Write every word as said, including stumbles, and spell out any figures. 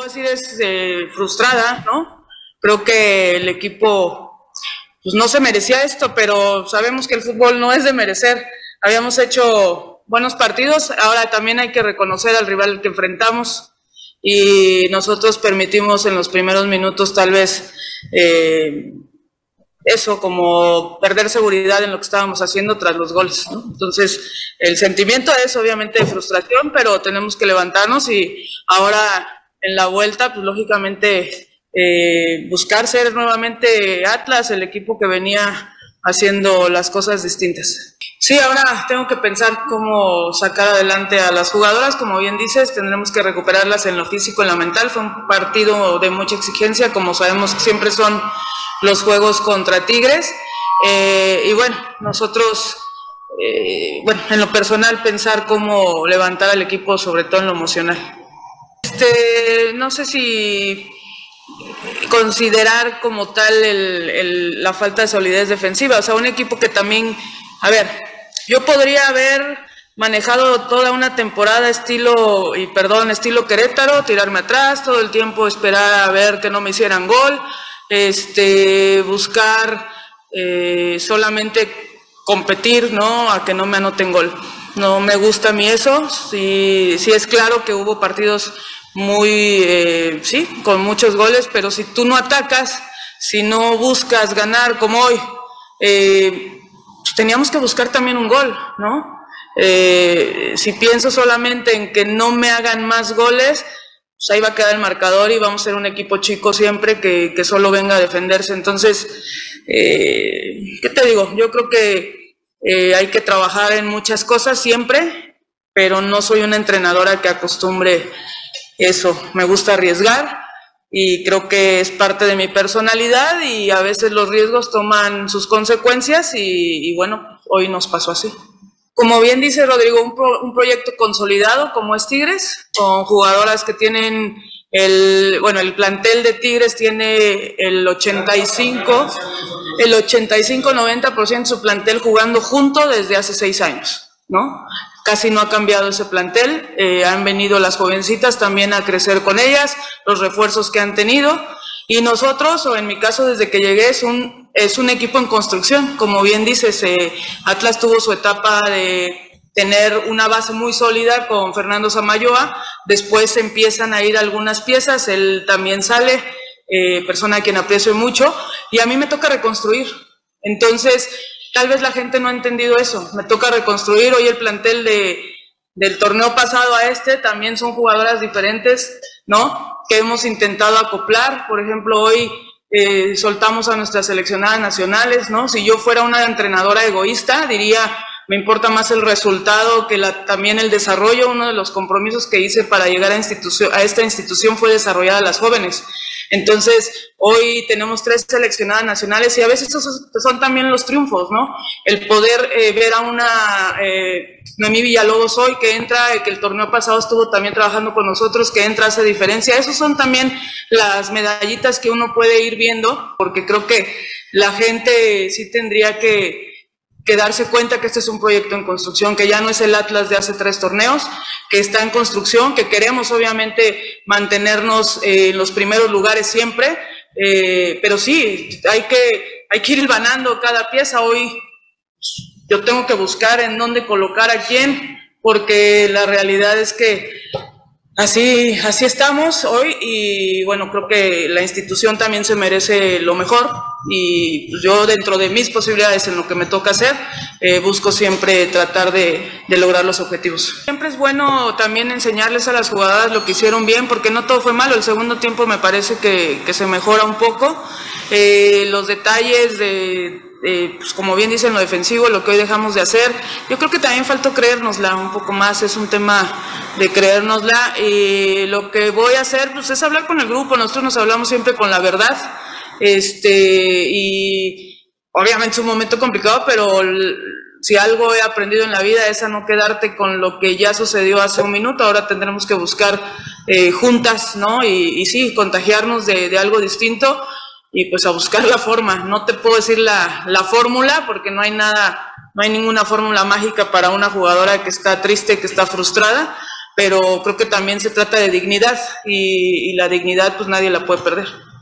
puedo decir es eh, frustrada, ¿no? Creo que el equipo pues, no se merecía esto, pero sabemos que el fútbol no es de merecer. Habíamos hecho buenos partidos, ahora también hay que reconocer al rival que enfrentamos y nosotros permitimos en los primeros minutos tal vez eh, eso, como perder seguridad en lo que estábamos haciendo tras los goles, ¿no? Entonces, el sentimiento es obviamente de frustración, pero tenemos que levantarnos y ahora en la vuelta, pues lógicamente eh, buscar ser nuevamente Atlas, el equipo que venía haciendo las cosas distintas. Sí, ahora tengo que pensar cómo sacar adelante a las jugadoras, como bien dices, tendremos que recuperarlas en lo físico, en lo mental. Fue un partido de mucha exigencia, como sabemos que siempre son los juegos contra Tigres, eh, y bueno, nosotros, eh, bueno, en lo personal pensar cómo levantar al equipo, sobre todo en lo emocional. Este, no sé si considerar como tal el, el, la falta de solidez defensiva, o sea, un equipo que también, a ver, yo podría haber manejado toda una temporada estilo, y perdón, estilo Querétaro, tirarme atrás, todo el tiempo esperar a ver que no me hicieran gol, este, buscar eh, solamente competir, ¿no? A que no me anoten gol. No me gusta a mí eso. Sí, sí es claro que hubo partidos muy, eh, sí, con muchos goles, pero si tú no atacas, si no buscas ganar como hoy, eh, pues teníamos que buscar también un gol, ¿no? Eh, si pienso solamente en que no me hagan más goles, pues ahí va a quedar el marcador y vamos a ser un equipo chico siempre que, que solo venga a defenderse. Entonces, eh, ¿qué te digo? Yo creo que eh, hay que trabajar en muchas cosas siempre, pero no soy una entrenadora que acostumbre eso. Me gusta arriesgar y creo que es parte de mi personalidad y a veces los riesgos toman sus consecuencias y, y bueno, hoy nos pasó así. Como bien dice Rodrigo, un, pro, un proyecto consolidado como es Tigres, con jugadoras que tienen el, bueno, el plantel de Tigres tiene el ochenta y cinco, el ochenta y cinco noventa por ciento de su plantel jugando junto desde hace seis años, ¿no? Casi no ha cambiado ese plantel, eh, han venido las jovencitas también a crecer con ellas, los refuerzos que han tenido, y nosotros, o en mi caso desde que llegué, es un, es un equipo en construcción. Como bien dices, eh, Atlas tuvo su etapa de tener una base muy sólida con Fernando Samayoa, después empiezan a ir algunas piezas, él también sale, eh, persona a quien aprecio mucho, y a mí me toca reconstruir. Entonces, tal vez la gente no ha entendido eso, me toca reconstruir. Hoy el plantel de, del torneo pasado a este también son jugadoras diferentes, ¿no? Que hemos intentado acoplar. Por ejemplo, hoy eh, soltamos a nuestras seleccionadas nacionales, ¿no? Si yo fuera una entrenadora egoísta, diría, me importa más el resultado que la, también el desarrollo. Uno de los compromisos que hice para llegar a, institución, a esta institución fue desarrollar a las jóvenes. Entonces, hoy tenemos tres seleccionadas nacionales y a veces esos son también los triunfos, ¿no? El poder eh, ver a una eh, Noemí Villalobos hoy que entra, eh, que el torneo pasado estuvo también trabajando con nosotros, que entra, hace diferencia. Esos son también las medallitas que uno puede ir viendo, porque creo que la gente sí tendría que que darse cuenta que este es un proyecto en construcción, que ya no es el Atlas de hace tres torneos, que está en construcción, que queremos obviamente mantenernos eh, en los primeros lugares siempre, eh, pero sí, hay que, hay que ir hilvanando cada pieza. Hoy yo tengo que buscar en dónde colocar a quién, porque la realidad es que Así, así estamos hoy y bueno, creo que la institución también se merece lo mejor y yo dentro de mis posibilidades en lo que me toca hacer, eh, busco siempre tratar de, de lograr los objetivos. Siempre es bueno también enseñarles a las jugadoras lo que hicieron bien, porque no todo fue malo. El segundo tiempo me parece que, que se mejora un poco, eh, los detalles de... Eh, pues como bien dicen, lo defensivo, lo que hoy dejamos de hacer, yo creo que también faltó creérnosla un poco más, es un tema de creérnosla, y lo que voy a hacer pues es hablar con el grupo. Nosotros nos hablamos siempre con la verdad, este y obviamente es un momento complicado, pero si algo he aprendido en la vida es a no quedarte con lo que ya sucedió hace un minuto. Ahora tendremos que buscar eh, juntas, ¿no? Y, y sí, contagiarnos de, de algo distinto, y pues a buscar la forma. No te puedo decir la, la fórmula, porque no hay nada, no hay ninguna fórmula mágica para una jugadora que está triste, que está frustrada, pero creo que también se trata de dignidad y, y la dignidad pues nadie la puede perder.